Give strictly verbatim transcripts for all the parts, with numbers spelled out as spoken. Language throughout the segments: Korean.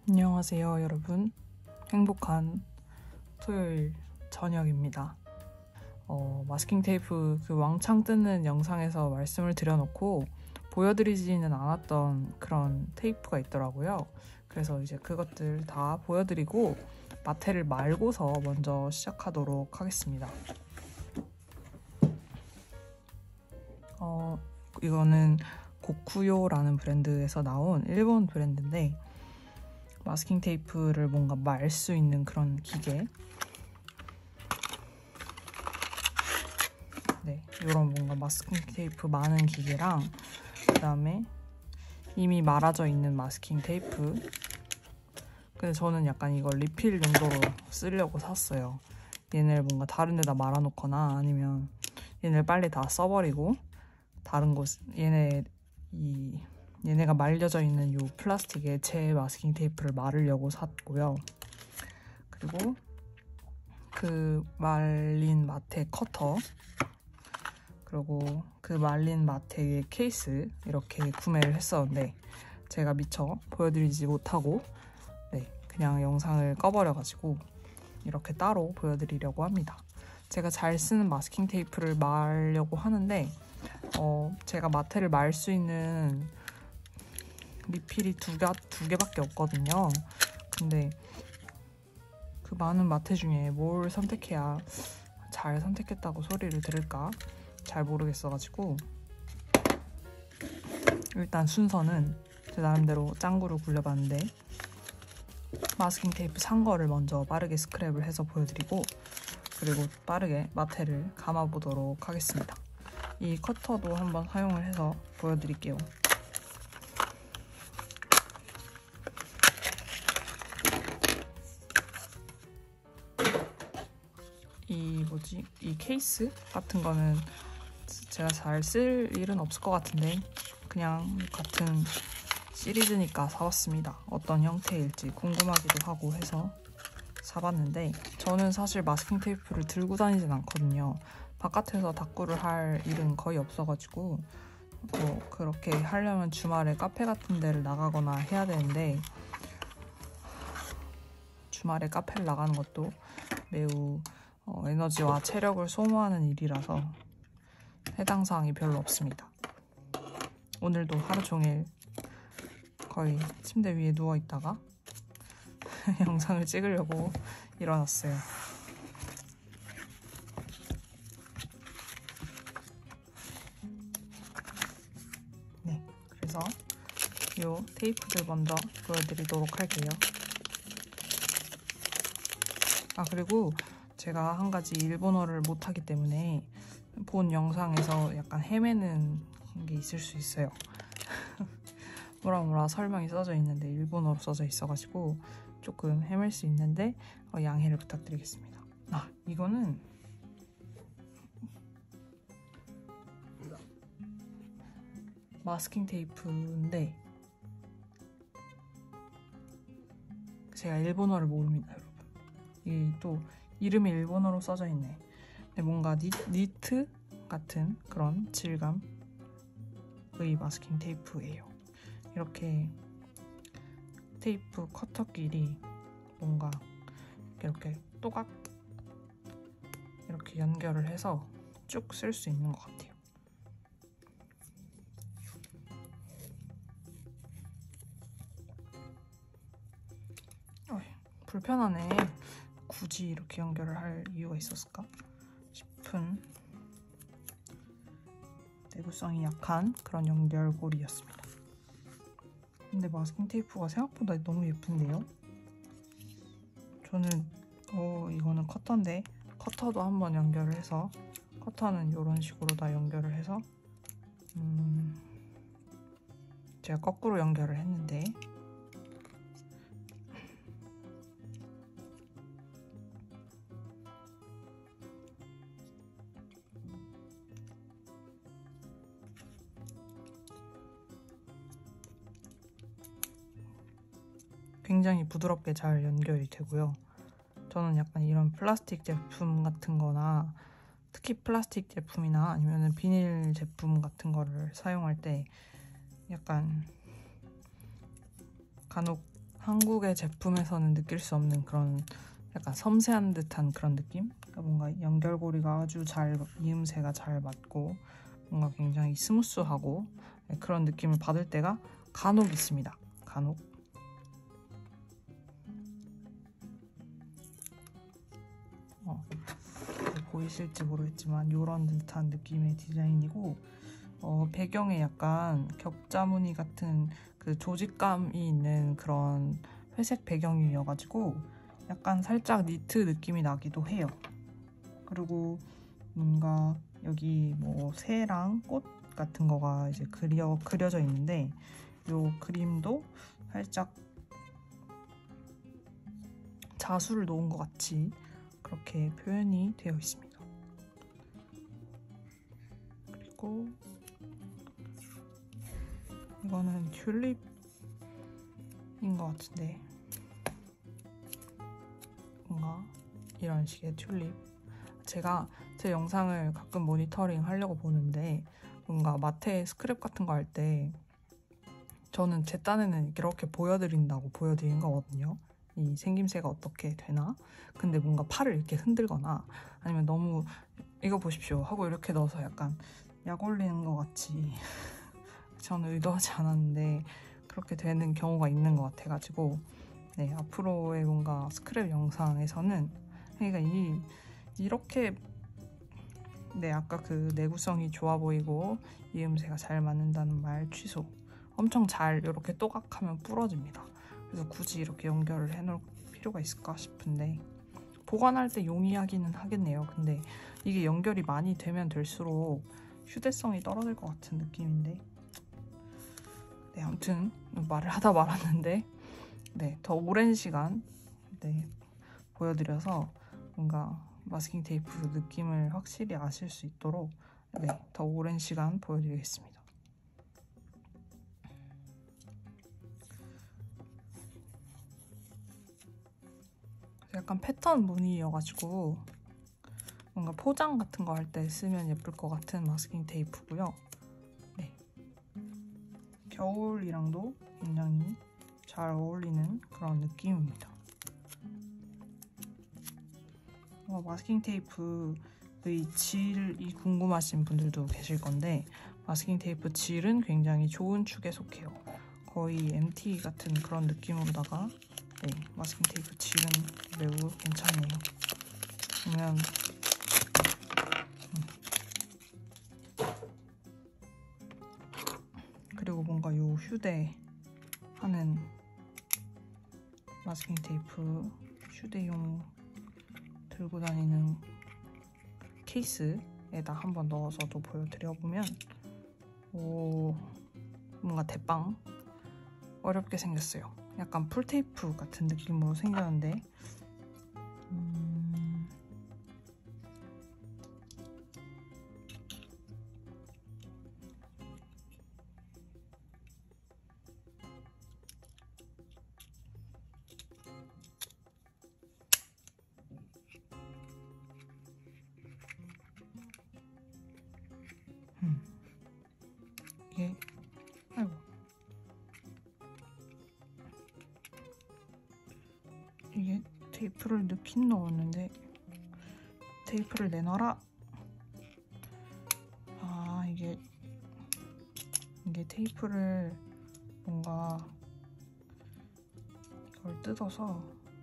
안녕하세요 여러분. 행복한 토요일 저녁입니다. 어, 마스킹 테이프 그 왕창 뜯는 영상에서 말씀을 드려놓고 보여드리지는 않았던 그런 테이프가 있더라고요. 그래서 이제 그것들 다 보여드리고 마테를 말고서 먼저 시작하도록 하겠습니다. 어, 이거는 고쿠요라는 브랜드에서 나온 일본 브랜드인데 마스킹 테이프를 뭔가 말 수 있는 그런 기계, 네, 이런 뭔가 마스킹 테이프 많은 기계랑 그 다음에 이미 말아져 있는 마스킹 테이프. 근데 저는 약간 이걸 리필 용도로 쓰려고 샀어요. 얘네를 뭔가 다른 데다 말아놓거나 아니면 얘네를 빨리 다 써버리고 다른 곳, 얘네 이 얘네가 말려져 있는 이 플라스틱에 제 마스킹 테이프를 말으려고 샀고요. 그리고 그 말린 마테 커터, 그리고 그 말린 마테의 케이스 이렇게 구매를 했었는데 제가 미처 보여드리지 못하고 네, 그냥 영상을 꺼버려가지고 이렇게 따로 보여드리려고 합니다. 제가 잘 쓰는 마스킹 테이프를 말려고 하는데 어, 제가 마테를 말 수 있는 리필이 두 개, 두 개밖에 없거든요. 근데 그 많은 마테 중에 뭘 선택해야 잘 선택했다고 소리를 들을까 잘 모르겠어가지고 일단 순서는 제 나름대로 짱구를 굴려봤는데 마스킹 테이프 산 거를 먼저 빠르게 스크랩을 해서 보여드리고 그리고 빠르게 마테를 감아보도록 하겠습니다. 이 커터도 한번 사용을 해서 보여드릴게요. 이 뭐지? 이 케이스 같은 거는 제가 잘 쓸 일은 없을 것 같은데 그냥 같은 시리즈니까 사봤습니다. 어떤 형태일지 궁금하기도 하고 해서 사봤는데 저는 사실 마스킹 테이프를 들고 다니진 않거든요. 바깥에서 다꾸를 할 일은 거의 없어가지고 뭐 그렇게 하려면 주말에 카페 같은 데를 나가거나 해야 되는데 주말에 카페를 나가는 것도 매우 어, 에너지와 체력을 소모하는 일이라서 해당 사항이 별로 없습니다. 오늘도 하루 종일 거의 침대 위에 누워있다가 영상을 찍으려고 일어났어요. 네, 그래서 이 테이프들 먼저 보여드리도록 할게요. 아, 그리고 제가 한 가지 일본어를 못하기 때문에 본 영상에서 약간 헤매는 게 있을 수 있어요. 뭐라 뭐라 설명이 써져 있는데 일본어로 써져 있어가지고 조금 헤맬 수 있는데 어, 양해를 부탁드리겠습니다. 아, 이거는 마스킹 테이프인데 제가 일본어를 모릅니다, 여러분. 이 또 이름이 일본어로 써져 있네. 근데 뭔가 니, 니트 같은 그런 질감의 마스킹 테이프예요. 이렇게 테이프 커터끼리 뭔가 이렇게 또각 이렇게 연결을 해서 쭉 쓸 수 있는 것 같아요. 어이, 불편하네. 굳이 이렇게 연결을 할 이유가 있었을까 싶은 내구성이 약한 그런 연결고리였습니다. 근데 마스킹 테이프가 생각보다 너무 예쁜데요? 저는 어 이거는 커터인데 커터도 한번 연결을 해서 커터는 이런 식으로 다 연결을 해서 음 제가 거꾸로 연결을 했는데 굉장히 부드럽게 잘 연결이 되고요. 저는 약간 이런 플라스틱 제품 같은 거나 특히 플라스틱 제품이나 아니면 비닐 제품 같은 거를 사용할 때 약간 간혹 한국의 제품에서는 느낄 수 없는 그런 약간 섬세한 듯한 그런 느낌? 그러니까 뭔가 연결고리가 아주 잘, 이음새가 잘 맞고 뭔가 굉장히 스무스하고 그런 느낌을 받을 때가 간혹 있습니다. 간혹. 어, 보이실지 모르겠지만 이런 듯한 느낌의 디자인이고, 어, 배경에 약간 격자무늬 같은 그 조직감이 있는 그런 회색 배경이어가지고 약간 살짝 니트 느낌이 나기도 해요. 그리고 뭔가 여기 뭐 새랑 꽃 같은 거가 이제 그려, 그려져 있는데 요 그림도 살짝 자수를 놓은 것 같이 그렇게 표현이 되어 있습니다. 그리고 이거는 튤립인 것 같은데 뭔가 이런 식의 튤립. 제가 제 영상을 가끔 모니터링 하려고 보는데 뭔가 마테 스크랩 같은 거 할 때 저는 제 딴에는 이렇게 보여드린다고 보여드린 거거든요. 이 생김새가 어떻게 되나? 근데 뭔가 팔을 이렇게 흔들거나 아니면 너무 이거 보십시오 하고 이렇게 넣어서 약간 약 올리는 것 같이 저는 의도하지 않았는데 그렇게 되는 경우가 있는 것 같아가지고 네, 앞으로의 뭔가 스크랩 영상에서는 그러니까 이 이렇게 네, 아까 그 내구성이 좋아 보이고 이음새가 잘 맞는다는 말 취소. 엄청 잘 이렇게 또각하면 부러집니다. 그래서 굳이 이렇게 연결을 해놓을 필요가 있을까 싶은데 보관할 때 용이하기는 하겠네요. 근데 이게 연결이 많이 되면 될수록 휴대성이 떨어질 것 같은 느낌인데 네, 아무튼 말을 하다 말았는데 네, 더 오랜 시간 네, 보여드려서 뭔가 마스킹 테이프 느낌을 확실히 아실 수 있도록 네, 더 오랜 시간 보여드리겠습니다. 약간 패턴 무늬여가지고 뭔가 포장 같은 거 할 때 쓰면 예쁠 것 같은 마스킹 테이프고요. 네. 겨울이랑도 굉장히 잘 어울리는 그런 느낌입니다. 어, 마스킹 테이프의 질이 궁금하신 분들도 계실 건데 마스킹 테이프 질은 굉장히 좋은 축에 속해요. 거의 엠티 같은 그런 느낌으로다가 네, 마스킹 테이프 질은 매우 괜찮네요. 보면 음. 그리고 뭔가 요 휴대 하는 마스킹 테이프 휴대용 들고 다니는 케이스에다 한번 넣어서도 보여드려보면 오, 뭔가 대빵 어렵게 생겼어요. 약간 풀테이프 같은 느낌으로 생겼는데 음... 음. 이게 아이고 이게 테이프를 넣긴 넣었는데 테이프를 내놔라. 아 이게 이게 테이프를 뭔가 이걸 뜯어서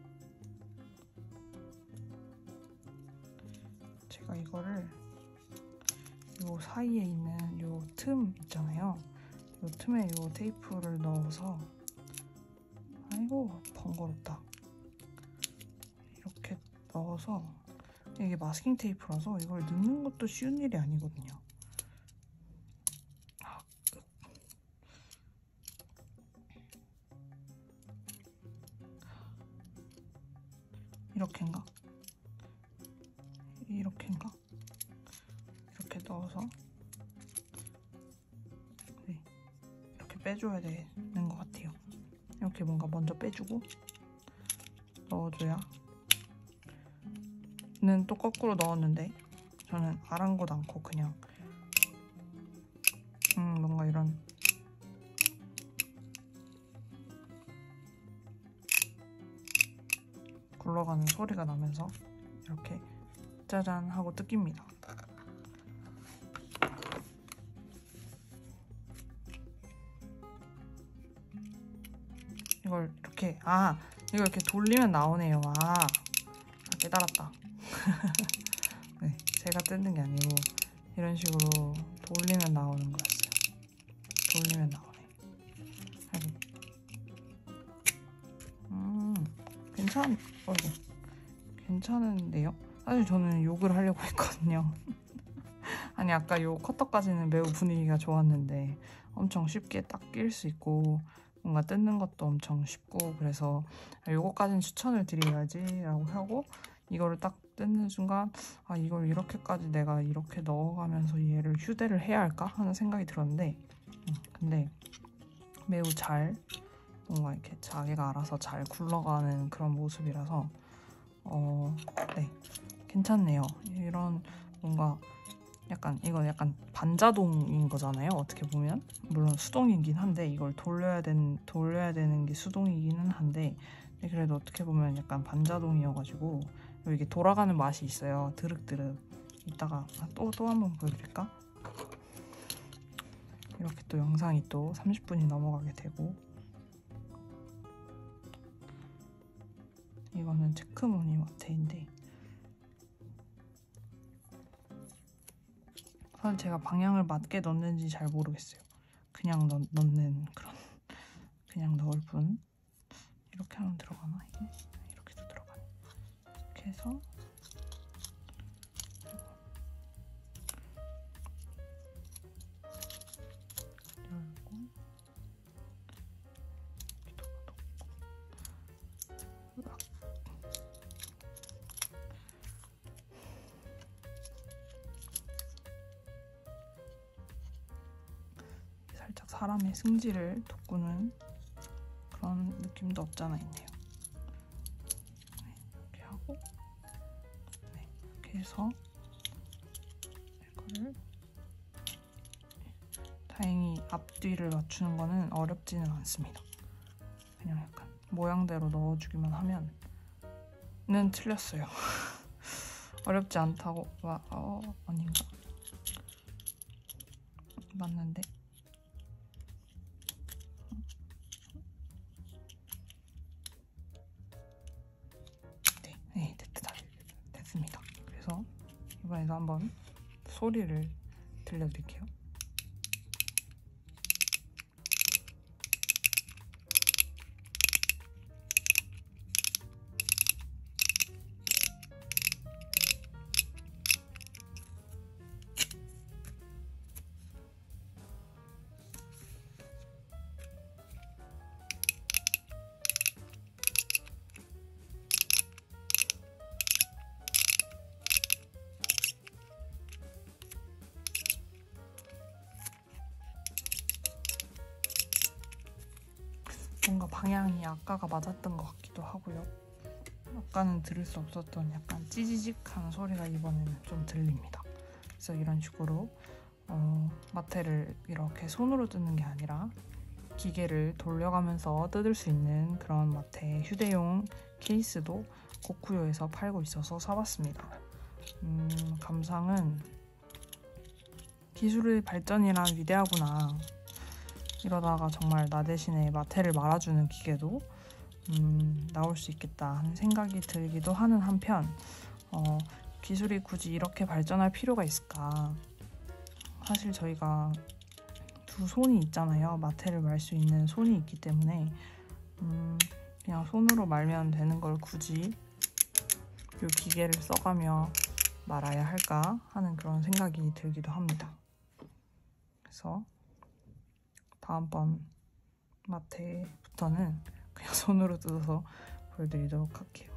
제가 이거를 요 사이에 있는 요 틈 있잖아요. 요 틈에 요 테이프를 넣어서 아이고 번거롭다. 이렇게 넣어서 이게 마스킹 테이프라서 이걸 넣는 것도 쉬운 일이 아니거든요. 아, 이렇게인가? 이렇게인가? 이렇게 넣어서 네, 이렇게 빼줘야 되는 것 같아요. 이렇게 뭔가 먼저 빼주고 넣어줘야 는 또 거꾸로 넣었는데 저는 아랑곳 않고 그냥 음 뭔가 이런 굴러가는 소리가 나면서 이렇게 짜잔 하고 뜯깁니다. 이걸 이렇게 아 이걸 이렇게 돌리면 나오네요. 아, 아 깨달았다. 네, 제가 뜯는 게 아니고 이런 식으로 돌리면 나오는 거였어요. 돌리면 나오네. 아이고. 음, 괜찮, 어이구, 괜찮은데요? 사실 저는 욕을 하려고 했거든요. 아니 아까 요 커터까지는 매우 분위기가 좋았는데 엄청 쉽게 딱 낄 수 있고 뭔가 뜯는 것도 엄청 쉽고 그래서 요거까지는 추천을 드려야지 라고 하고 이거를 딱 뜯는 순간 아 이걸 이렇게까지 내가 이렇게 넣어가면서 얘를 휴대를 해야 할까 하는 생각이 들었는데 음, 근데 매우 잘 뭔가 이렇게 자기가 알아서 잘 굴러가는 그런 모습이라서 어, 네 괜찮네요. 이런 뭔가 약간 이건 약간 반자동인 거잖아요. 어떻게 보면 물론 수동이긴 한데 이걸 돌려야 되는 돌려야 되는 게 수동이기는 한데 그래도 어떻게 보면 약간 반자동이어가지고 이게 돌아가는 맛이 있어요. 드륵드륵. 이따가 또 또 한번 보여드릴까? 이렇게 또 영상이 또 삼십 분이 넘어가게 되고 이거는 체크무늬 마테인데 사실 제가 방향을 맞게 넣는지 잘 모르겠어요. 그냥 넣, 넣는 그런 그냥 넣을 뿐. 이렇게 하면 들어가나? 이게? 이렇게도 들어가네. 이렇게 해서 열고 으악. 살짝 사람의 승질을 돋구는 그런 느낌도 없잖아 있네요. 네, 이렇게 하고 네, 이렇게 해서 이거를 다행히 앞뒤를 맞추는 거는 어렵지는 않습니다. 그냥 약간 모양대로 넣어주기만 하면 는 틀렸어요. 어렵지 않다고 와, 어, 아닌가? 맞는데 네, 네 됐다, 됐습니다. 그래서 이번에도 한번 소리를 들려드릴게요. 뭔가 방향이 아까가 맞았던 것 같기도 하고요. 아까는 들을 수 없었던 약간 찌지직하는 소리가 이번에는 좀 들립니다. 그래서 이런 식으로 어, 마테를 이렇게 손으로 뜯는 게 아니라 기계를 돌려가면서 뜯을 수 있는 그런 마테 휴대용 케이스도 고쿠요에서 팔고 있어서 사봤습니다. 음, 감상은 기술의 발전이란 위대하구나. 이러다가 정말 나 대신에 마테를 말아주는 기계도 음, 나올 수 있겠다 하는 생각이 들기도 하는 한편 어, 기술이 굳이 이렇게 발전할 필요가 있을까? 사실 저희가 두 손이 있잖아요. 마테를 말 수 있는 손이 있기 때문에 음, 그냥 손으로 말면 되는 걸 굳이 이 기계를 써가며 말아야 할까 하는 그런 생각이 들기도 합니다. 그래서 다음번 마테부터는 그냥 손으로 뜯어서 보여드리도록 할게요.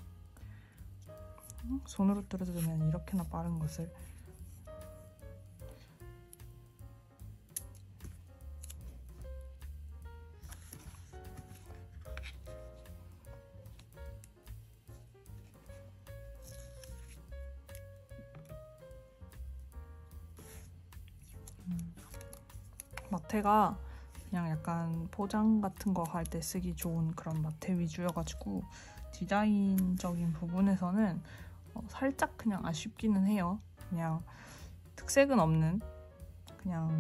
손으로 뜯으면 이렇게나 빠른 것을 음, 마테가 그냥 약간 포장 같은 거 할 때 쓰기 좋은 그런 마테 위주여가지고 디자인적인 부분에서는 어, 살짝 그냥 아쉽기는 해요. 그냥 특색은 없는 그냥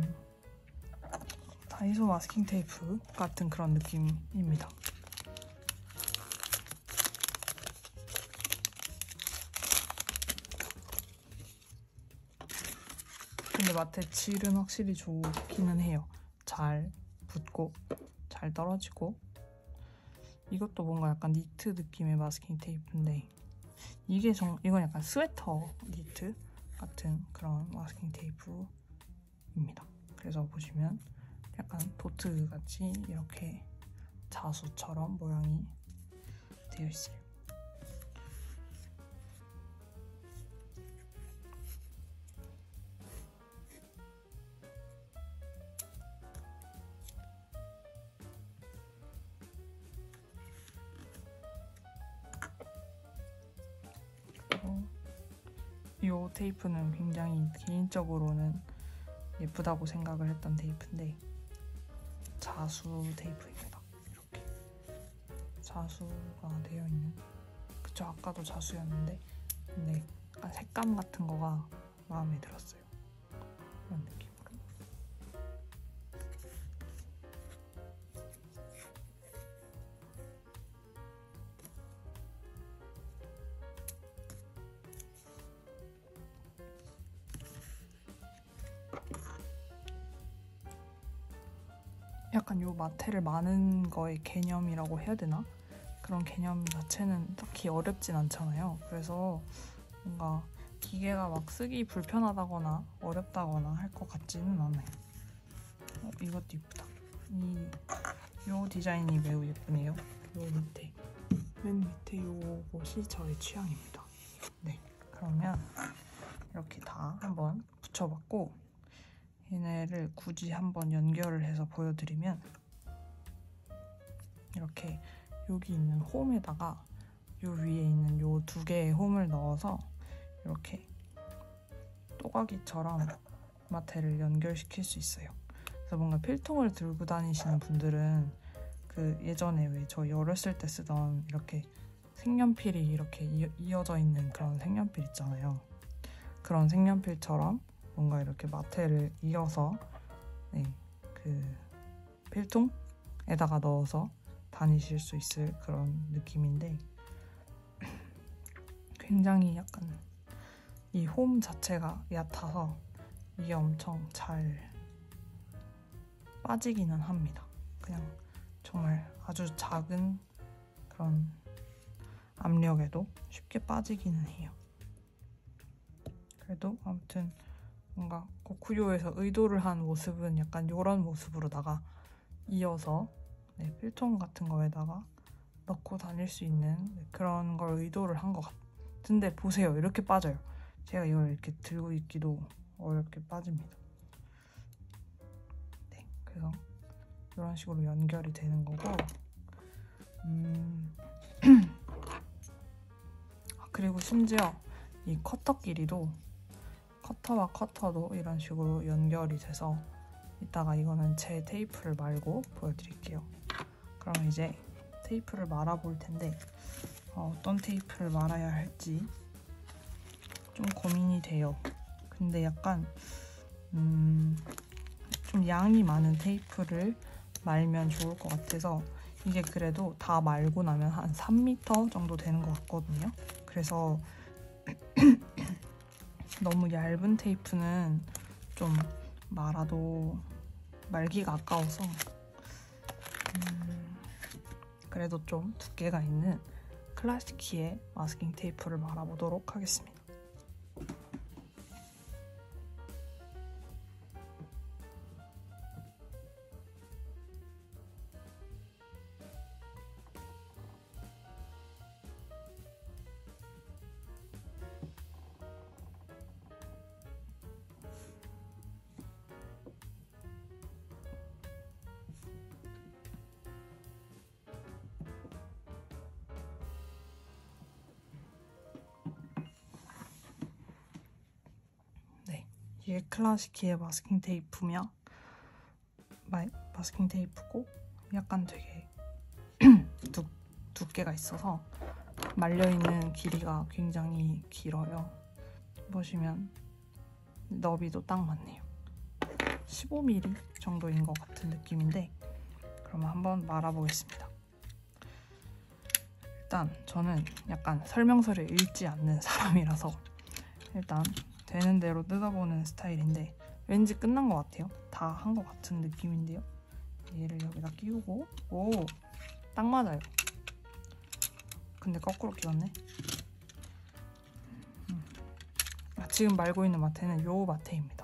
다이소 마스킹 테이프 같은 그런 느낌입니다. 근데 마테 질은 확실히 좋기는 해요. 잘 붙고 잘 떨어지고. 이것도 뭔가 약간 니트 느낌의 마스킹 테이프인데 이게 정, 이건 약간 스웨터 니트 같은 그런 마스킹 테이프입니다. 그래서 보시면 약간 도트 같이 이렇게 자수처럼 모양이 되어 있어요. 이 테이프는 굉장히 개인적으로는 예쁘다고 생각을 했던 테이프인데 자수 테이프입니다. 이렇게 자수가 되어 있는, 그쵸, 아까도 자수였는데 근데 약간 색감 같은 거가 마음에 들었어요. 이런 느낌으로. 약간 요 마테를 마는 거의 개념이라고 해야 되나? 그런 개념 자체는 딱히 어렵진 않잖아요. 그래서 뭔가 기계가 막 쓰기 불편하다거나 어렵다거나 할 것 같지는 않아요. 어, 이것도 이쁘다. 이, 요 디자인이 매우 예쁘네요. 요 밑에, 맨 밑에 요것이 저의 취향입니다. 네, 그러면 이렇게 다 한번 붙여봤고 얘네를 굳이 한번 연결을 해서 보여드리면 이렇게 여기 있는 홈에다가 요 위에 있는 요 두 개의 홈을 넣어서 이렇게 또가기처럼 마테를 연결시킬 수 있어요. 그래서 뭔가 필통을 들고 다니시는 분들은 그 예전에 왜 저 어렸을 때 쓰던 이렇게 색연필이 이렇게 이어져 있는 그런 색연필 있잖아요. 그런 색연필처럼 뭔가 이렇게 마테를 이어서 네, 그 필통에다가 넣어서 다니실 수 있을 그런 느낌인데 굉장히 약간 이 홈 자체가 얕아서 이게 엄청 잘 빠지기는 합니다. 그냥 정말 아주 작은 그런 압력에도 쉽게 빠지기는 해요. 그래도 아무튼 뭔가 고쿠요에서 의도를 한 모습은 약간 이런 모습으로다가 이어서 네, 필통 같은 거에다가 넣고 다닐 수 있는 그런 걸 의도를 한 것 같은데 보세요. 이렇게 빠져요. 제가 이걸 이렇게 들고 있기도 어렵게 빠집니다. 네, 그래서 이런 식으로 연결이 되는 거고 음... 그리고 심지어 이 커터 길이도 커터와 커터도 이런 식으로 연결이 돼서 이따가 이거는 제 테이프를 말고 보여드릴게요. 그럼 이제 테이프를 말아볼 텐데 어, 어떤 테이프를 말아야 할지 좀 고민이 돼요. 근데 약간 음, 좀 양이 많은 테이프를 말면 좋을 것 같아서 이게 그래도 다 말고 나면 한 삼 미터 정도 되는 것 같거든요. 그래서 너무 얇은 테이프는 좀 말아도 말기가 아까워서 음, 그래도 좀 두께가 있는 클라시키의 마스킹 테이프를 말아보도록 하겠습니다. 이게 클라시키의 마스킹 테이프며 마, 마스킹 테이프고 약간 되게 두, 두께가 있어서 말려있는 길이가 굉장히 길어요. 보시면 너비도 딱 맞네요. 십오 밀리미터 정도인 것 같은 느낌인데, 그러면 한번 말아보겠습니다. 일단 저는 약간 설명서를 읽지 않는 사람이라서 일단 되는 대로 뜯어보는 스타일인데, 왠지 끝난 것 같아요. 다 한 것 같은 느낌인데요. 얘를 여기다 끼우고, 오! 딱 맞아요. 근데 거꾸로 끼웠네. 음. 아, 지금 말고 있는 마테는 요 마테입니다.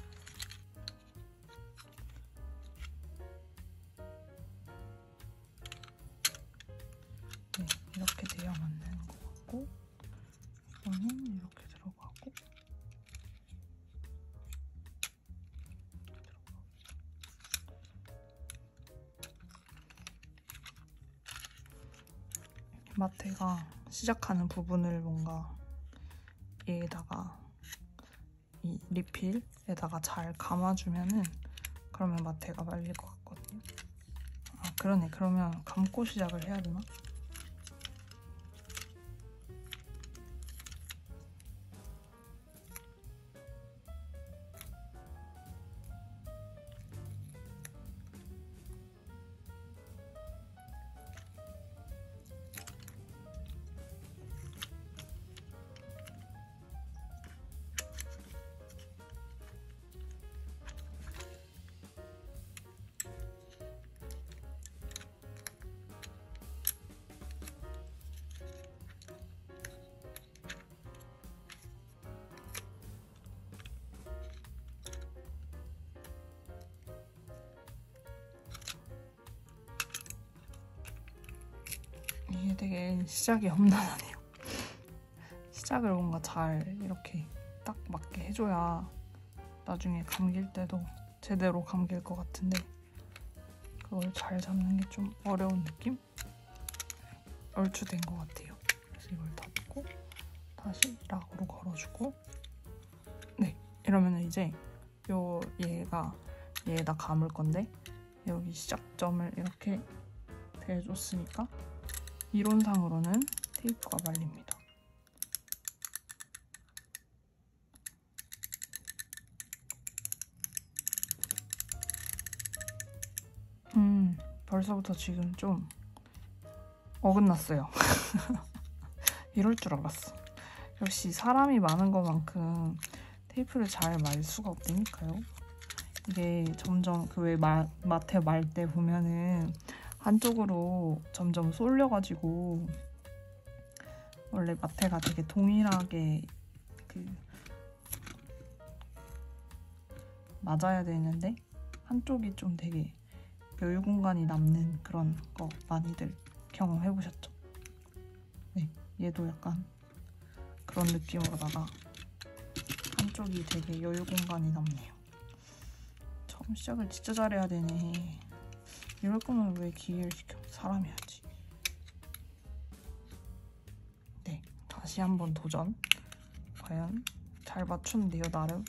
네, 이렇게 돼야 맞는 것 같고, 이거는 이렇게 들어가고, 마테가 시작하는 부분을 뭔가 얘에다가 이 리필에다가 잘 감아주면은 그러면 마테가 말릴 것 같거든요. 아 그러네. 그러면 감고 시작을 해야 되나? 이게 되게 시작이 험난하네요. 시작을 뭔가 잘 이렇게 딱 맞게 해줘야 나중에 감길 때도 제대로 감길 것 같은데, 그걸 잘 잡는 게 좀 어려운 느낌? 얼추 된 것 같아요. 그래서 이걸 닫고 다시 락으로 걸어주고, 네, 이러면 이제 요 얘가 얘에다 감을 건데, 여기 시작점을 이렇게 대줬으니까 이론상으로는 테이프가 말립니다. 음, 벌써부터 지금 좀 어긋났어요. 이럴 줄 알았어. 역시 사람이 많은 것만큼 테이프를 잘 말 수가 없다니까요. 이게 점점 그 왜 마테 말 때 보면은 한쪽으로 점점 쏠려가지고, 원래 마테가 되게 동일하게 그 맞아야 되는데 한쪽이 좀 되게 여유 공간이 남는 그런 거 많이들 경험해보셨죠? 네, 얘도 약간 그런 느낌으로다가 한쪽이 되게 여유 공간이 남네요. 처음 시작을 진짜 잘해야 되네. 이럴 거면 왜 기회를 시켜? 사람이 하지. 네, 다시 한번 도전. 과연 잘 맞추는데요, 나름.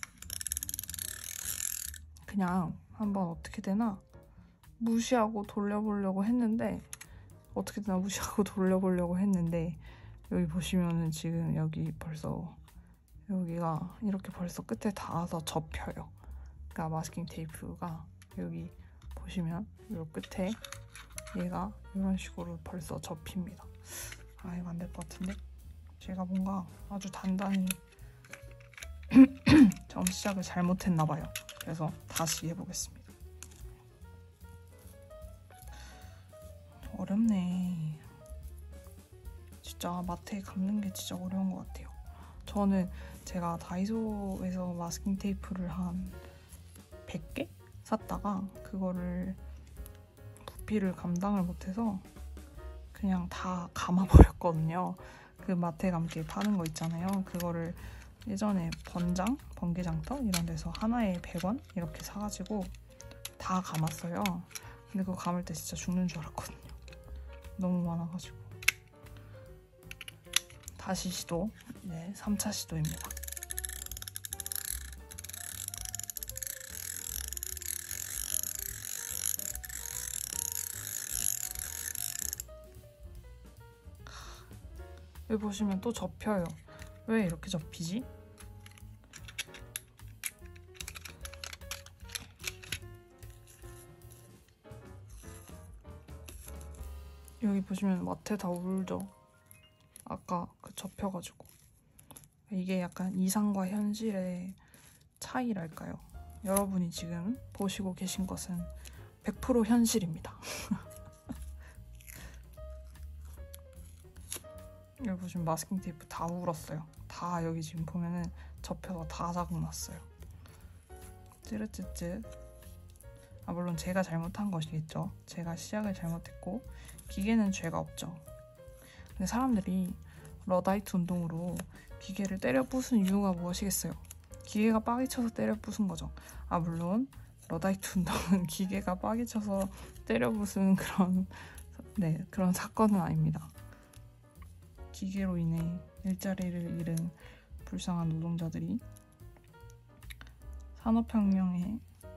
그냥 한번 어떻게 되나 무시하고 돌려보려고 했는데 어떻게 되나 무시하고 돌려보려고 했는데 여기 보시면은 지금 여기 벌써 여기가 이렇게 벌써 끝에 닿아서 접혀요. 그러니까 마스킹 테이프가 여기 보시면 요 끝에 얘가 이런 식으로 벌써 접힙니다. 아 이거 안 될 것 같은데? 제가 뭔가 아주 단단히 처음 시작을 잘못했나 봐요. 그래서 다시 해보겠습니다. 어렵네. 진짜 마트에 감는 게 진짜 어려운 것 같아요. 저는 제가 다이소에서 마스킹 테이프를 한 백 개 샀다가 그거를 부피를 감당을 못해서 그냥 다 감아버렸거든요. 그 마테 감기에 파는 거 있잖아요. 그거를 예전에 번장, 번개장터 이런 데서 하나에 백 원 이렇게 사가지고 다 감았어요. 근데 그거 감을 때 진짜 죽는 줄 알았거든요. 너무 많아가지고. 다시 시도. 네, 삼 차 시도입니다. 여기 보시면 또 접혀요. 왜 이렇게 접히지? 여기 보시면 마테 다 울죠? 아까 그 접혀가지고. 이게 약간 이상과 현실의 차이랄까요? 여러분이 지금 보시고 계신 것은 백 퍼센트 현실입니다. 여기 보시면 마스킹 테이프 다 울었어요. 다 여기 지금 보면은 접혀서 다 자국 났어요. 찌릿찌릿. 아 물론 제가 잘못한 것이겠죠. 제가 시작을 잘못했고 기계는 죄가 없죠. 근데 사람들이 러다이트 운동으로 기계를 때려 부순 이유가 무엇이겠어요? 기계가 빡이 쳐서 때려 부순 거죠. 아 물론 러다이트 운동은 기계가 빡이 쳐서 때려 부순 그런 네 그런 사건은 아닙니다. 기계로 인해 일자리를 잃은 불쌍한 노동자들이 산업혁명에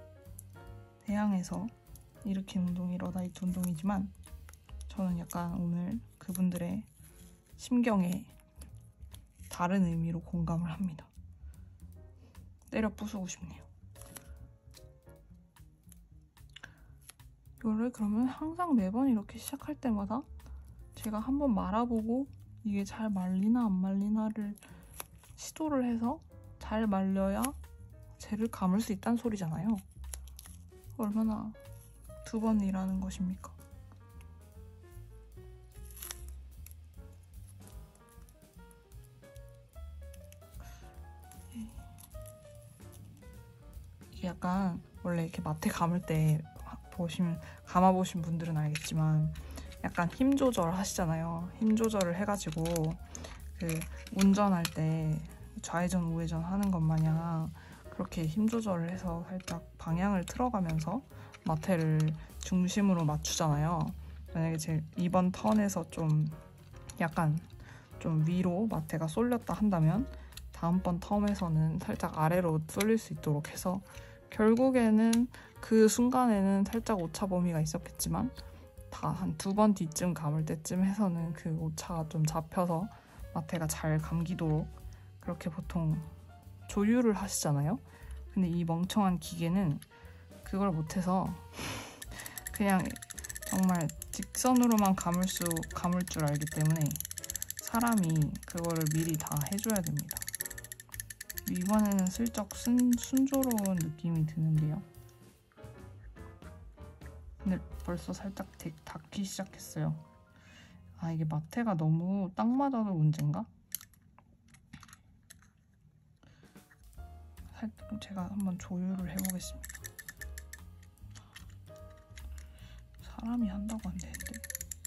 대항해서 일으킨 운동이 러다이트 운동이지만 저는 약간 오늘 그분들의 심경에 다른 의미로 공감을 합니다. 때려 부수고 싶네요. 이거를 그러면 항상 매번 이렇게 시작할 때마다 제가 한번 말아보고 이게 잘 말리나 안 말리나를 시도를 해서 잘 말려야 젤을 감을 수 있다는 소리잖아요. 얼마나 두 번 일하는 것입니까? 이게 약간 원래 이렇게 마테 감을 때 보시면 감아보신 분들은 알겠지만 약간 힘 조절 하시잖아요. 힘 조절을 해가지고 그 운전할 때 좌회전 우회전 하는 것 마냥 그렇게 힘 조절을 해서 살짝 방향을 틀어가면서 마테를 중심으로 맞추잖아요. 만약에 제 이번 턴에서 좀 약간 좀 위로 마테가 쏠렸다 한다면 다음번 턴에서는 살짝 아래로 쏠릴 수 있도록 해서 결국에는 그 순간에는 살짝 오차 범위가 있었겠지만 다 한 두 번 뒤쯤 감을 때쯤 해서는 그 오차가 좀 잡혀서 마테가 잘 감기도록 그렇게 보통 조율을 하시잖아요. 근데 이 멍청한 기계는 그걸 못해서 그냥 정말 직선으로만 감을 수 감을 줄 알기 때문에 사람이 그거를 미리 다 해줘야 됩니다. 이번에는 슬쩍 순, 순조로운 느낌이 드는데요. 근데 벌써 살짝 닿기 시작했어요. 아 이게 마테가 너무 딱 맞아서 문제인가? 살짝 제가 한번 조율을 해보겠습니다. 사람이 한다고 안 되는데.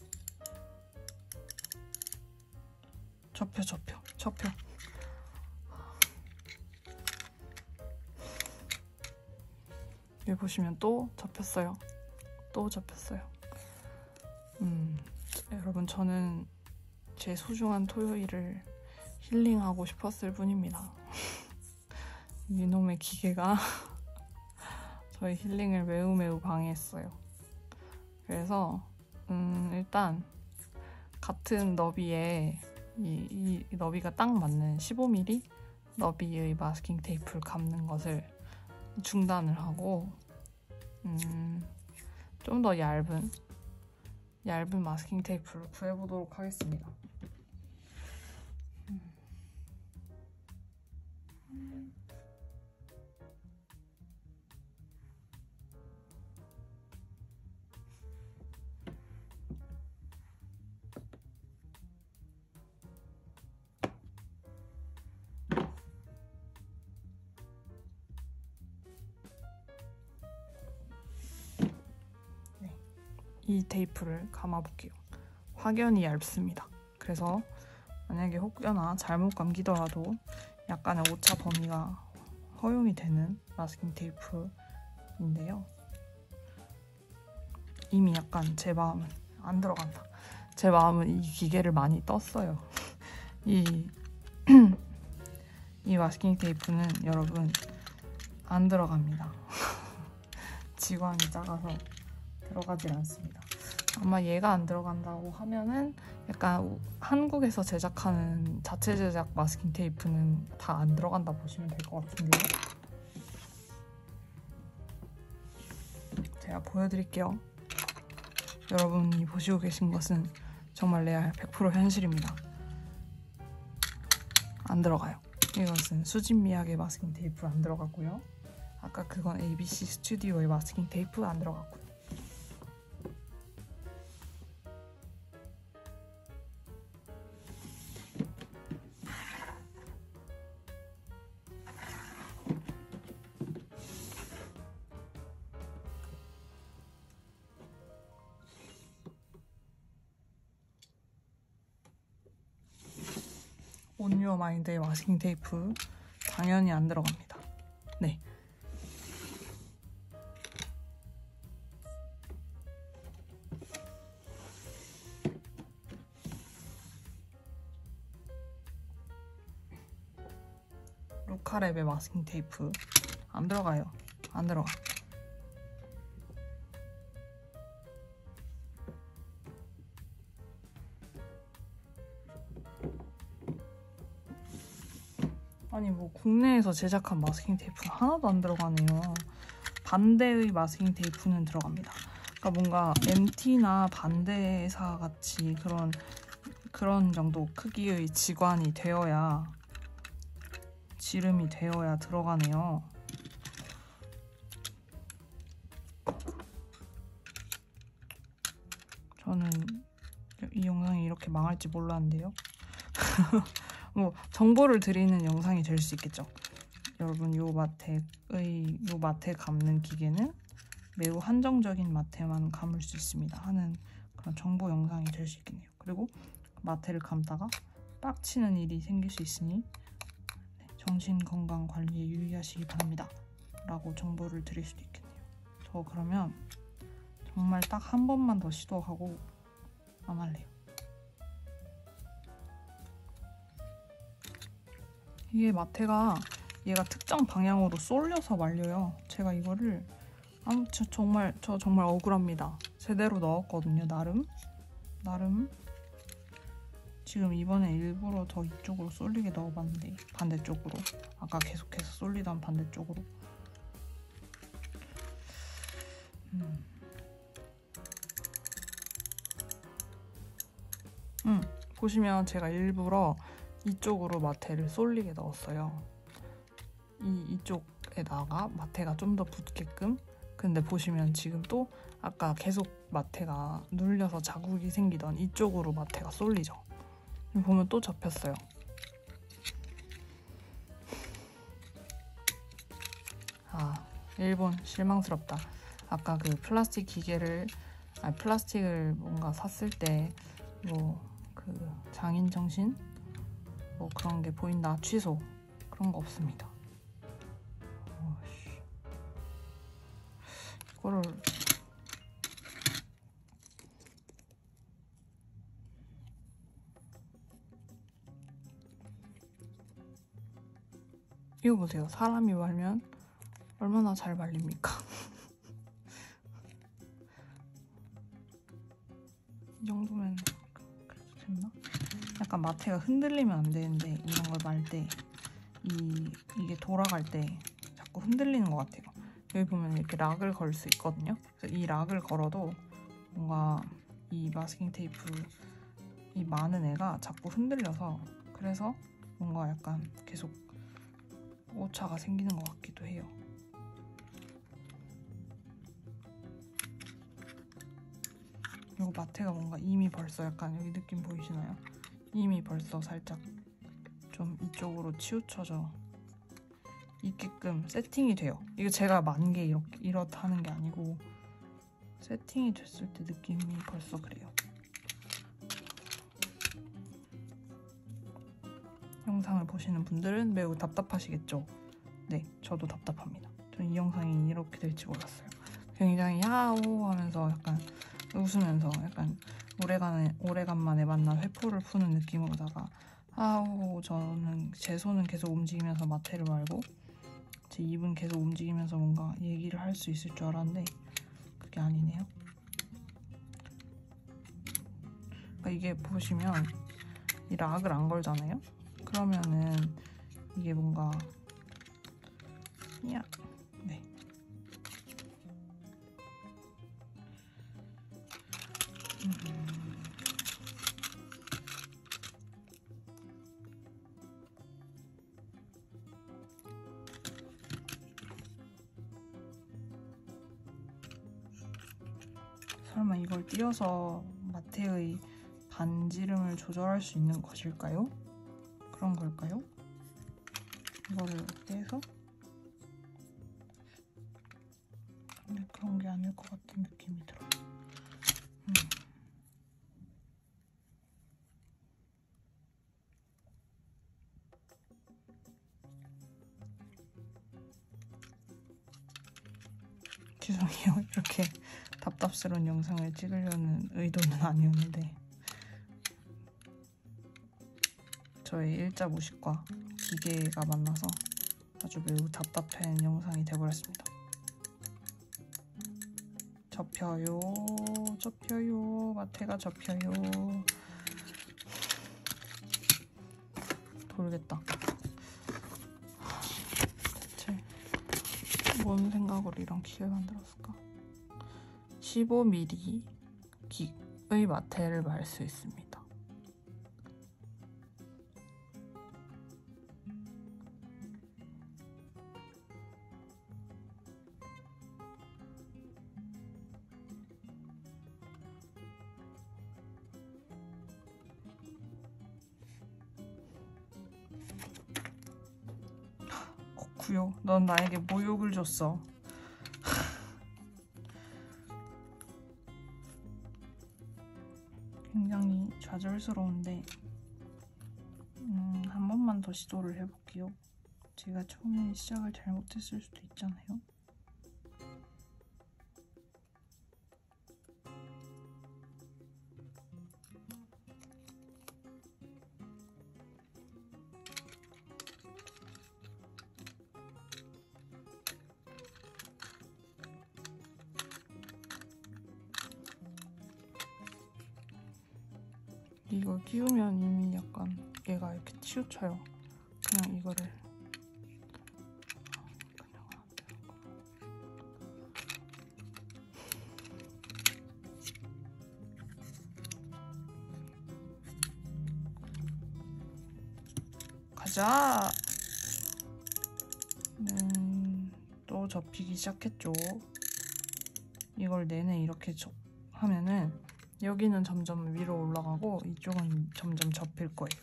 접혀 접혀 접혀. 여기 보시면 또 접혔어요. 또 접혔어요. 음, 여러분 저는 제 소중한 토요일을 힐링하고 싶었을 뿐입니다. 이놈의 기계가 저의 힐링을 매우 매우 방해했어요. 그래서 음, 일단 같은 너비에 이, 이 너비가 딱 맞는 십오 밀리미터 너비의 마스킹 테이프를 감는 것을 중단을 하고 음, 좀 더 얇은 얇은 마스킹 테이프를 구해보도록 하겠습니다. 음. 이 테이프를 감아볼게요. 확연히 얇습니다. 그래서 만약에 혹여나 잘못 감기더라도 약간의 오차 범위가 허용이 되는 마스킹 테이프인데요. 이미 약간 제 마음은 안 들어간다. 제 마음은 이 기계를 많이 떴어요. 이, 이 마스킹 테이프는 여러분 안 들어갑니다. 지광이 작아서 들어가질 않습니다. 아마 얘가 안 들어간다고 하면은 약간 한국에서 제작하는 자체 제작 마스킹 테이프는 다 안 들어간다 보시면 될 것 같은데요. 제가 보여드릴게요. 여러분이 보시고 계신 것은 정말 레알 백 퍼센트 현실입니다. 안 들어가요. 이것은 수진 미약의 마스킹 테이프 안 들어가고요. 아까 그건 에이비씨 스튜디오의 마스킹 테이프 안 들어갔고요. 온 유어 마인드의 마스킹 테이프 당연히 안 들어갑니다. 네. 루카랩의 마스킹 테이프 안 들어가요. 안 들어가. 아니 뭐 국내에서 제작한 마스킹 테이프는 하나도 안 들어가네요. 반대의 마스킹 테이프는 들어갑니다. 그러니까 뭔가 엠티나 반대사 같이 그런 그런 정도 크기의 지관이 되어야 지름이 되어야 들어가네요. 저는 이 영상이 이렇게 망할지 몰랐는데요. 뭐 정보를 드리는 영상이 될 수 있겠죠. 여러분 요 마텍의 요 마텍 감는 기계는 매우 한정적인 마테만 감을 수 있습니다 하는 그런 정보 영상이 될 수 있겠네요. 그리고 마테를 감다가 빡치는 일이 생길 수 있으니 정신건강관리에 유의하시기 바랍니다 라고 정보를 드릴 수도 있겠네요. 저 그러면 정말 딱 한 번만 더 시도하고 안 할래요. 이게 마테가 얘가 특정 방향으로 쏠려서 말려요. 제가 이거를 아무튼 정말 저 정말 억울합니다. 제대로 넣었거든요. 나름 나름 지금 이번에 일부러 더 이쪽으로 쏠리게 넣어봤는데 반대쪽으로 아까 계속해서 쏠리던 반대쪽으로 음. 음, 보시면 제가 일부러 이쪽으로 마테를 쏠리게 넣었어요. 이, 이쪽에다가 마테가 좀 더 붙게끔. 근데 보시면 지금 또 아까 계속 마테가 눌려서 자국이 생기던 이쪽으로 마테가 쏠리죠. 보면 또 접혔어요. 아, 일본 실망스럽다. 아까 그 플라스틱 기계를 아니 플라스틱을 뭔가 샀을 때 뭐 그 장인 정신 뭐 그런 게 보인다 취소 그런 거 없습니다. 어이씨. 이거를 이거 보세요. 사람이 말면 얼마나 잘 말립니까? 이 정도면 그래도 됐나? 약간 마테가 흔들리면 안 되는데 이런 걸 말 때 이 이게 돌아갈 때 자꾸 흔들리는 것 같아요. 여기 보면 이렇게 락을 걸 수 있거든요. 그래서 이 락을 걸어도 뭔가 이 마스킹 테이프 이 많은 애가 자꾸 흔들려서 그래서 뭔가 약간 계속 오차가 생기는 것 같기도 해요. 이거 마테가 뭔가 이미 벌써 약간 여기 느낌 보이시나요? 이미 벌써 살짝 좀 이쪽으로 치우쳐져 있게끔 세팅이 돼요. 이거 제가 만 게 이렇게 이렇다 하는 게 아니고 세팅이 됐을 때 느낌이 벌써 그래요. 영상을 보시는 분들은 매우 답답하시겠죠? 네, 저도 답답합니다. 전 이 영상이 이렇게 될지 몰랐어요. 굉장히 야오 하면서 약간 웃으면서 약간 오래간에, 오래간만에 만난 회포를 푸는 느낌으로다가 아우 저는 제 손은 계속 움직이면서 마테를 말고 제 입은 계속 움직이면서 뭔가 얘기를 할 수 있을 줄 알았는데 그게 아니네요. 그러니까 이게 보시면 이 락을 안 걸잖아요? 그러면은 이게 뭔가 야, 네. 음. 설마 이걸 띄어서 마테의 반지름을 조절할 수 있는 것일까요? 그런 걸까요? 이거를 떼서? 근데 그런 게 아닐 것 같은 느낌이 들어요. 음. 죄송해요. 이렇게 답답스러운 영상을 찍으려는 의도는 아니었는데 저의 일자무식과 기계가 만나서 아주 매우 답답한 영상이 되어버렸습니다. 접혀요, 접혀요, 마테가 접혀요. 모르겠다. 대체 뭔 생각으로 이런 기계를 만들었을까? 십오 밀리미터의 마테를 말 수 있습니다. 구요, 넌 나에게 모욕을 줬어. 굉장히 좌절스러운데 음, 한 번만 더 시도를 해볼게요. 제가 처음에 시작을 잘못했을 수도 있잖아요. 이걸 끼우면 이미 약간 얘가 이렇게 치우쳐요. 그냥 이거를 가자! 음, 또 접히기 시작했죠. 이걸 내내 이렇게 접, 하면은 여기는 점점 위로 올라가고 이쪽은 점점 접힐 거예요.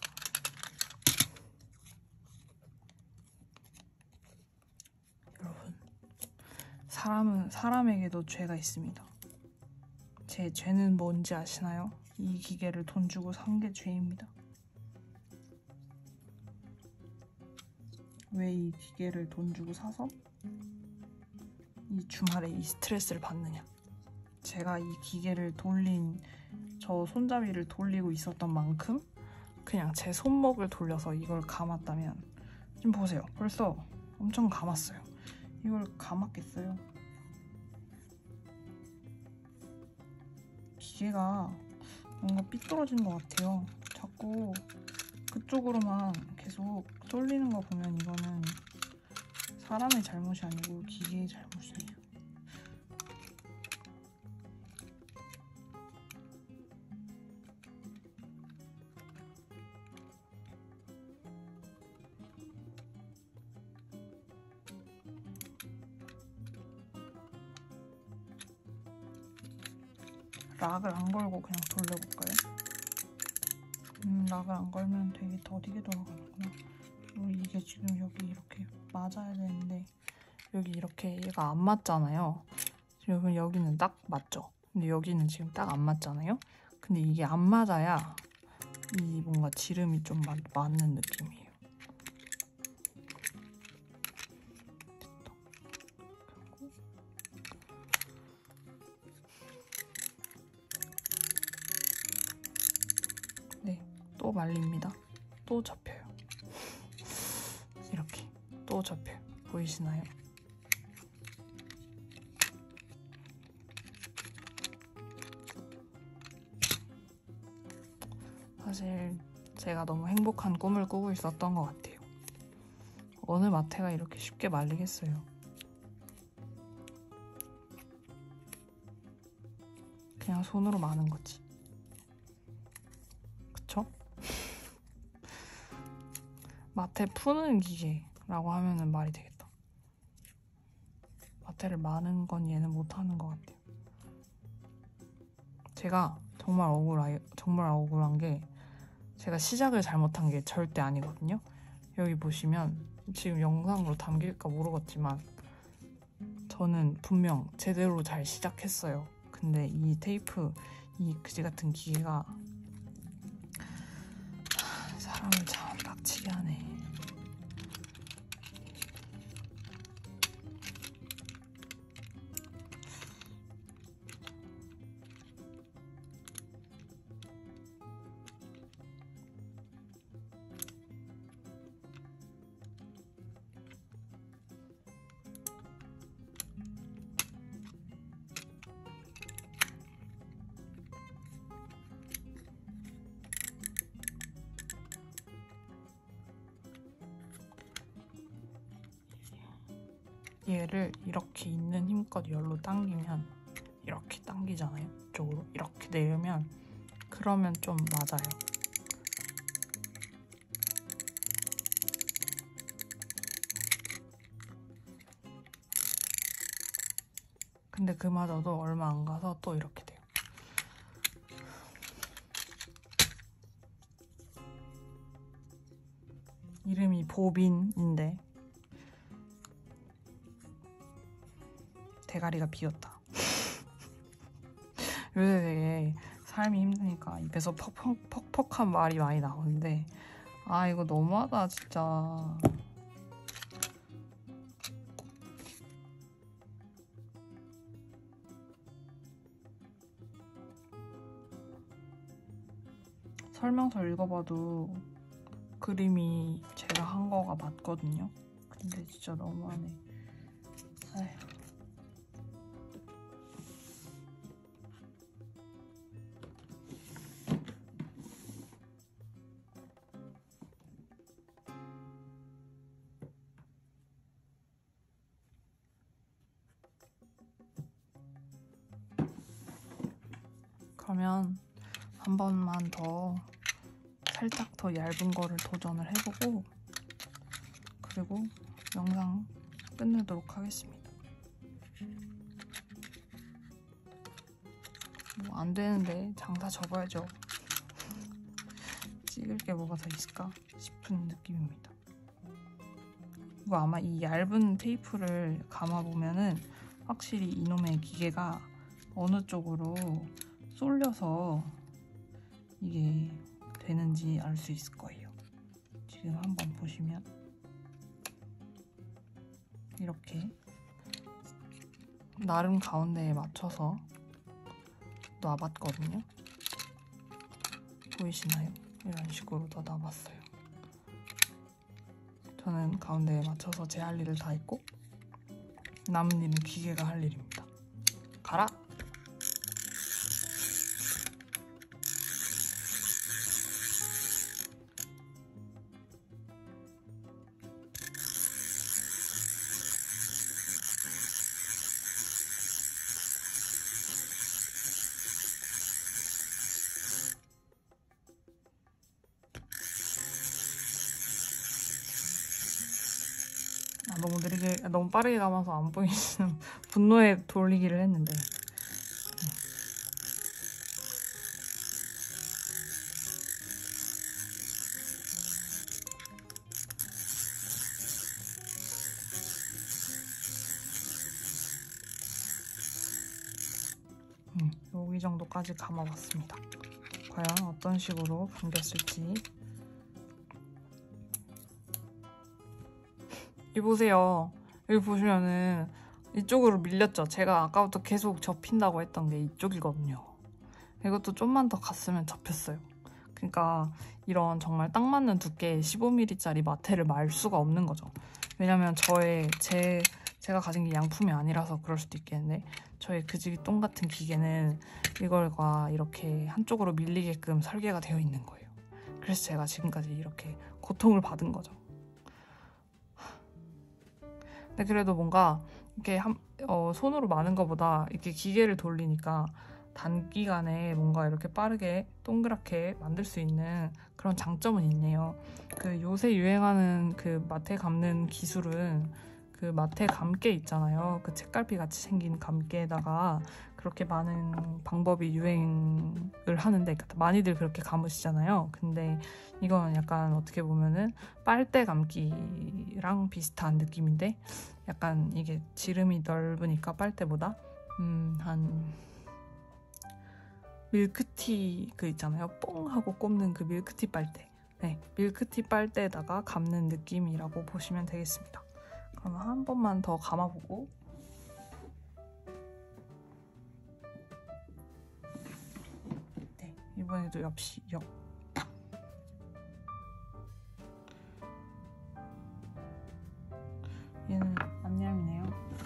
여러분, 사람은, 사람에게도 죄가 있습니다. 제 죄는 뭔지 아시나요? 이 기계를 돈 주고 산 게 죄입니다. 왜 이 기계를 돈 주고 사서 이 주말에 이 스트레스를 받느냐? 제가 이 기계를 돌린 저 손잡이를 돌리고 있었던 만큼 그냥 제 손목을 돌려서 이걸 감았다면 지금 보세요. 벌써 엄청 감았어요. 이걸 감았겠어요? 기계가 뭔가 삐뚤어진 것 같아요. 자꾸 그쪽으로만 계속 쏠리는 거 보면 이거는 사람의 잘못이 아니고 기계의 잘못이에요. 락을 안 걸고 그냥 돌려볼까요? 음, 락을 안 걸면 되게 더디게 돌아가는구나. 그리고 이게 지금 여기 이렇게 맞아야 되는데 여기 이렇게 얘가 안 맞잖아요. 지금 여기는 딱 맞죠? 근데 여기는 지금 딱 안 맞잖아요? 근데 이게 안 맞아야 이 뭔가 지름이 좀 맞, 맞는 느낌이에요. 네, 또 말립니다. 또 접혀요. 이렇게 또 접혀요. 보이시나요? 사실 제가 너무 행복한 꿈을 꾸고 있었던 것 같아요. 어느 마테가 이렇게 쉽게 말리겠어요. 그냥 손으로 마는 거지. 그쵸? 마테 푸는 기계라고 하면은 말이 되겠다. 마테를 마는 건 얘는 못하는 것 같아요. 제가 정말 억울하, 정말 억울한 게 제가 시작을 잘못한 게 절대 아니거든요. 여기 보시면 지금 영상으로 담길까 모르겠지만 저는 분명 제대로 잘 시작했어요. 근데 이 테이프, 이 그지 같은 기계가 사람을 참 빡치게 하네. 얘를 이렇게 있는 힘껏 열로 당기면 이렇게 당기잖아요. 이쪽으로 이렇게 내리면 그러면 좀 맞아요. 근데 그마저도 얼마 안 가서 또 이렇게 돼요. 이름이 보빈인데 대가리가 비었다. 요새 되게 삶이 힘드니까 입에서 퍽퍽, 퍽퍽한 말이 많이 나오는데 아 이거 너무하다 진짜. 설명서 읽어봐도 그림이 제가 한 거가 맞거든요. 근데 진짜 너무하네. 아휴. 그러면 한 번만 더 살짝 더 얇은 거를 도전을 해보고 그리고 영상 끝내도록 하겠습니다. 뭐 안 되는데 장사 접어야죠. 찍을 게 뭐가 더 있을까 싶은 느낌입니다. 이거 아마 이 얇은 테이프를 감아보면은 확실히 이놈의 기계가 어느 쪽으로 쏠려서 이게 되는지 알 수 있을 거예요. 지금 한번 보시면 이렇게 나름 가운데에 맞춰서 놔봤거든요. 보이시나요? 이런 식으로 더 놔봤어요. 저는 가운데에 맞춰서 제 할 일을 다 했고 남은 일은 기계가 할 일입니다. 가라! 아, 너무 느리게, 너무 빠르게 감아서 안 보이시는 분노에 돌리기를 했는데 음, 여기 정도까지 감아봤습니다. 과연 어떤 식으로 감겼을지. 이 보세요. 여기 보시면은 이쪽으로 밀렸죠. 제가 아까부터 계속 접힌다고 했던 게 이쪽이거든요. 이것도 좀만 더 갔으면 접혔어요. 그러니까 이런 정말 딱 맞는 두께의 십오 밀리미터짜리 마테를 말 수가 없는 거죠. 왜냐면 저의 제 제가 가진 게 양품이 아니라서 그럴 수도 있겠는데 저의 그지기 똥 같은 기계는 이걸과 이렇게 한쪽으로 밀리게끔 설계가 되어 있는 거예요. 그래서 제가 지금까지 이렇게 고통을 받은 거죠. 근데 그래도 뭔가 이렇게 한, 어, 손으로 마는 것보다 이렇게 기계를 돌리니까 단기간에 뭔가 이렇게 빠르게 동그랗게 만들 수 있는 그런 장점은 있네요. 그 요새 유행하는 그 마테 감는 기술은 그 마테 감개 있잖아요. 그 책갈피 같이 생긴 감개에다가 그렇게 많은 방법이 유행을 하는데 많이들 그렇게 감으시잖아요. 근데 이건 약간 어떻게 보면은 빨대 감기랑 비슷한 느낌인데 약간 이게 지름이 넓으니까 빨대보다 음, 한 밀크티 그 있잖아요. 뽕 하고 꼽는 그 밀크티 빨대. 네, 밀크티 빨대에다가 감는 느낌이라고 보시면 되겠습니다. 그러면 한 번만 더 감아보고 네, 이번에도 역시 역 얘는 안 얇네요.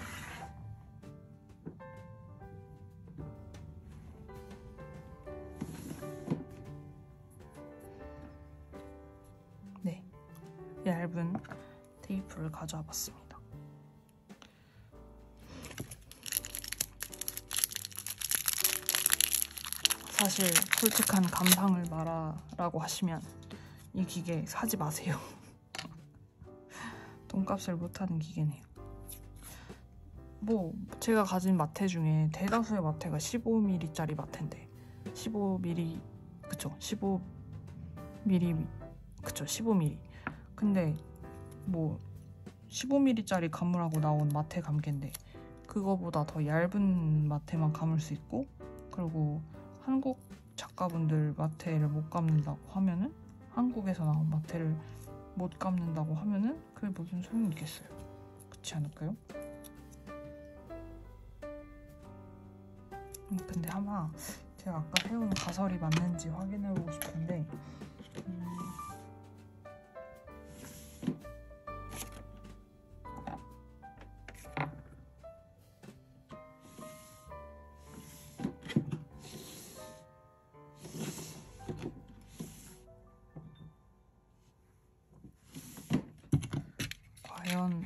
네, 얇은 테이프를 가져와 봤습니다. 사실 솔직한 감상을 말하라고 하시면 이 기계 사지 마세요. 돈값을 못하는 기계네요. 뭐 제가 가진 마테 중에 대다수의 마테가 십오 밀리미터짜리 마테인데 십오 밀리미터 그쵸? 십오 밀리미터 그쵸? 십오 밀리미터 근데 뭐 십오 밀리미터짜리 감으라고 나온 마테 감개인데 그거보다 더 얇은 마테만 감을 수 있고 그리고 한국 작가분들 마테를 못 감는다고 하면은 한국에서 나온 마테를 못 감는다고 하면은 그게 무슨 소용이 있겠어요? 그렇지 않을까요? 음, 근데 아마 제가 아까 세운 가설이 맞는지 확인해보고 싶은데 음... 과연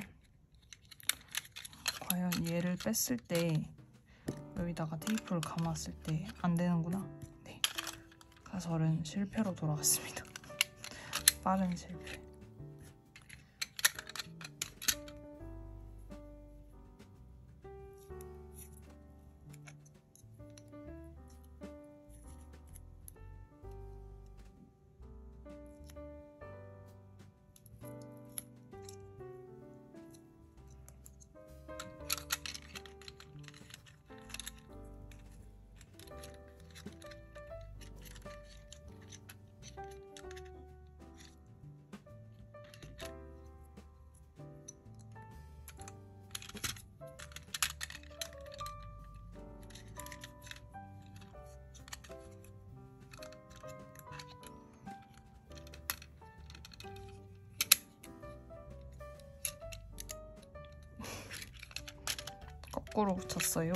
과연 얘를 뺐을 때 여기다가 테이프를 감았을 때 안 되는구나. 네, 가설은 실패로 돌아갔습니다. 빠른 실패. 거꾸로 붙였어요.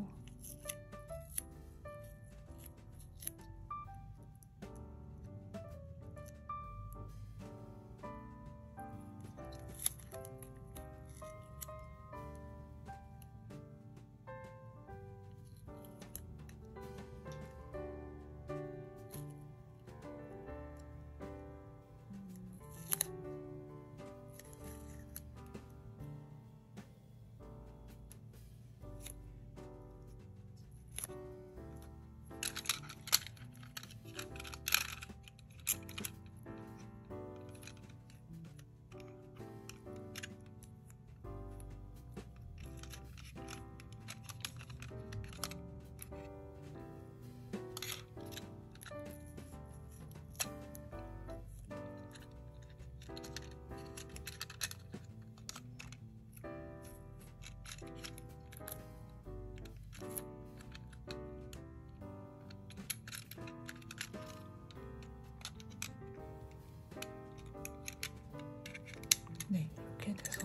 네, 이렇게 돼서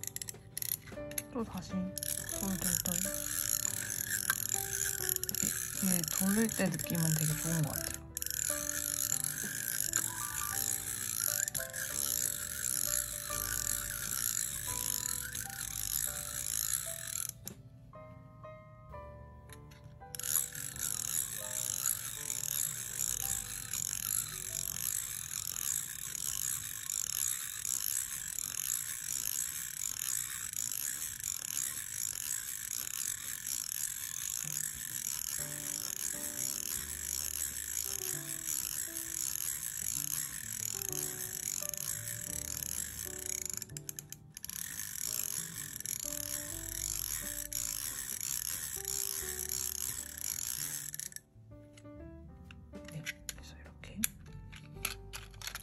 또 다시 돌돌돌. 이게 돌릴 때 느낌은 되게 좋은 것 같아요.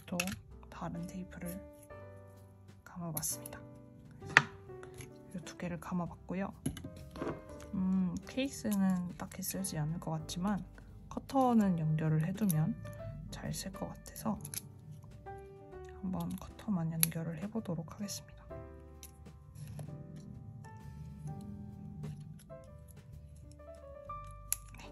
또 다른 테이프를 감아봤습니다. 이 두 개를 감아봤고요. 음, 케이스는 딱히 쓰지 않을 것 같지만 커터는 연결을 해두면 잘 쓸 것 같아서 한번 커터만 연결을 해보도록 하겠습니다. 네.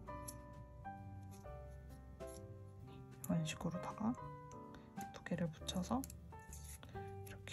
이런 식으로다가 두 개를 붙여서 이렇게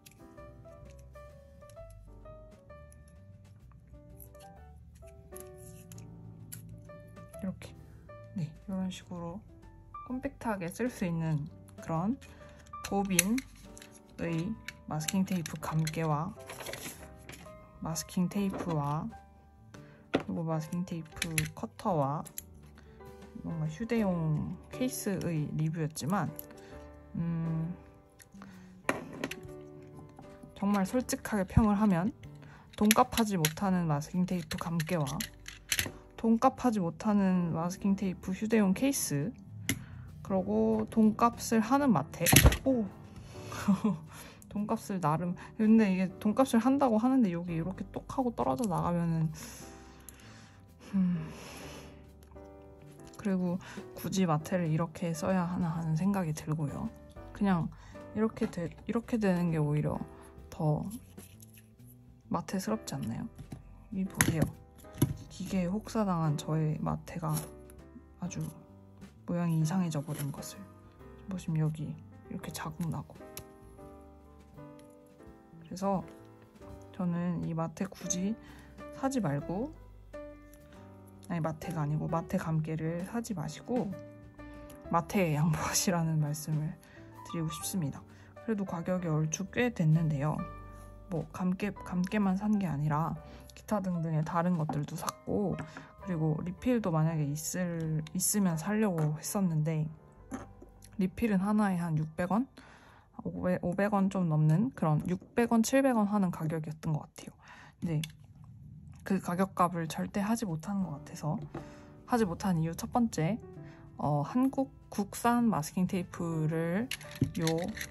이렇게 네, 이런 식으로 콤팩트하게 쓸 수 있는 그런 보빈의 마스킹 테이프 감개와 마스킹 테이프와 그리고 마스킹 테이프 커터와 뭔가 휴대용 케이스의 리뷰였지만 음, 정말 솔직하게 평을 하면 돈값하지 못하는 마스킹 테이프 감개와 돈값하지 못하는 마스킹 테이프 휴대용 케이스 그리고 돈값을 하는 마테 오 돈값을 나름 근데 이게 돈값을 한다고 하는데 여기 이렇게 똑 하고 떨어져 나가면은 음, 그리고 굳이 마테를 이렇게 써야 하나 하는 생각이 들고요. 그냥 이렇게 되, 이렇게 되는 게 오히려 더 마테스럽지 않나요? 이 보세요. 기계에 혹사당한 저의 마테가 아주 모양이 이상해져 버린 것을 보시면 여기 이렇게 자국 나고 그래서 저는 이 마테 굳이 사지 말고 아니 마테가 아니고 마테 감개를 사지 마시고 마테에 양보하시라는 말씀을 드리고 싶습니다. 그래도 가격이 얼추 꽤 됐는데요. 뭐 감개, 감개만 산 게 아니라 기타 등등의 다른 것들도 샀고 그리고 리필도 만약에 있을, 있으면 사려고 했었는데 리필은 하나에 한 육백 원? 오백 원 좀 넘는 그런 육백 원, 칠백 원 하는 가격이었던 것 같아요. 근데 그 가격값을 절대 하지 못하는 것 같아서 하지 못한 이유 첫 번째 어, 한국 국산 마스킹 테이프를 요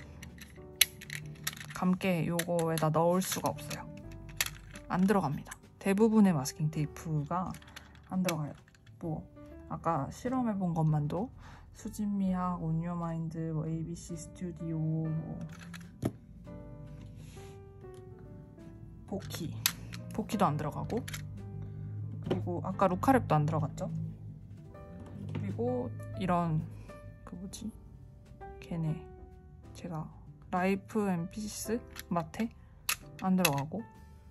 감개 요거에다 넣을 수가 없어요. 안 들어갑니다. 대부분의 마스킹 테이프가 안 들어가요. 뭐 아까 실험해본 것만도 수진미학, 온유마인드, 뭐 에이비씨 스튜디오, 뭐 보키, 보키도 안 들어가고 그리고 아까 루카랩도 안 들어갔죠. 그리고 이런 그 뭐지? 걔네 제가 라이프 앤 피스 마테 안 들어가고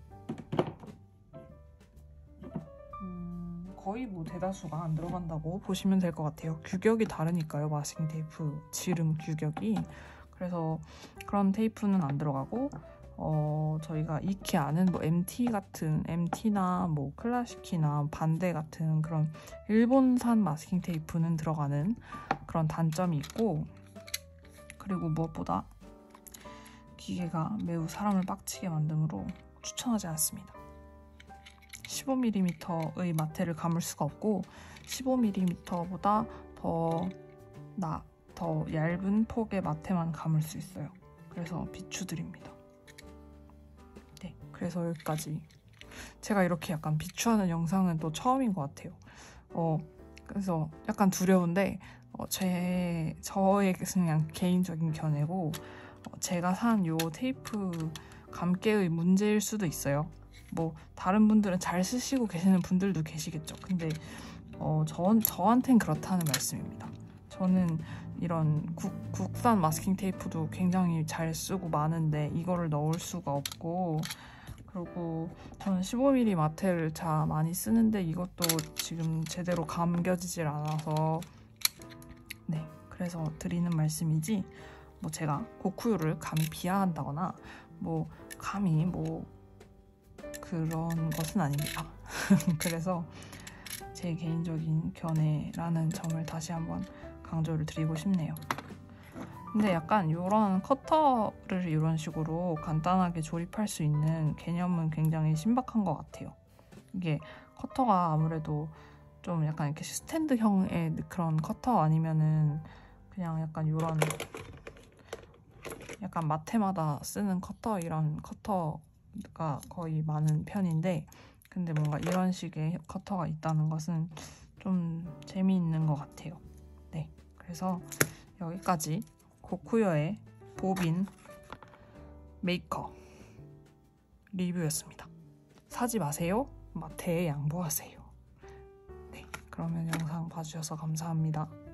음, 거의 뭐 대다수가 안 들어간다고 보시면 될 것 같아요. 규격이 다르니까요. 마스킹 테이프 지름 규격이. 그래서 그런 테이프는 안 들어가고 어, 저희가 익히 아는 뭐 엠티 같은 엠티나 뭐 클라시키나 반대 같은 그런 일본산 마스킹 테이프는 들어가는 그런 단점이 있고 그리고 무엇보다 기계가 매우 사람을 빡치게 만드므로 추천하지 않습니다. 십오 밀리미터의 마테를 감을 수가 없고 십오 밀리미터보다 더, 나, 더 얇은 폭의 마테만 감을 수 있어요. 그래서 비추드립니다. 네, 그래서 여기까지. 제가 이렇게 약간 비추하는 영상은 또 처음인 것 같아요. 어, 그래서 약간 두려운데 어, 제 저의 그냥 개인적인 견해고 어, 제가 산 요 테이프 감개의 문제일 수도 있어요. 뭐 다른 분들은 잘 쓰시고 계시는 분들도 계시겠죠. 근데 어, 저, 저한텐 그렇다는 말씀입니다. 저는 이런 국, 국산 마스킹 테이프도 굉장히 잘 쓰고 많은데 이거를 넣을 수가 없고 그리고 저는 십오 밀리미터 마테를 자 많이 쓰는데 이것도 지금 제대로 감겨지질 않아서 네, 그래서 드리는 말씀이지 뭐 제가 고쿠요를 감히 비하한다거나 뭐 감히 뭐 그런 것은 아닙니다. 그래서 제 개인적인 견해라는 점을 다시 한번 강조를 드리고 싶네요. 근데 약간 이런 커터를 이런 식으로 간단하게 조립할 수 있는 개념은 굉장히 신박한 것 같아요. 이게 커터가 아무래도 좀 약간 이렇게 스탠드형의 그런 커터 아니면은 그냥 약간 이런 약간 마테마다 쓰는 커터 이런 커터가 거의 많은 편인데 근데 뭔가 이런 식의 커터가 있다는 것은 좀 재미있는 것 같아요. 네, 그래서 여기까지 고쿠요의 보빈 메이커 리뷰였습니다. 사지 마세요. 마테에 양보하세요. 네, 그러면 영상 봐주셔서 감사합니다.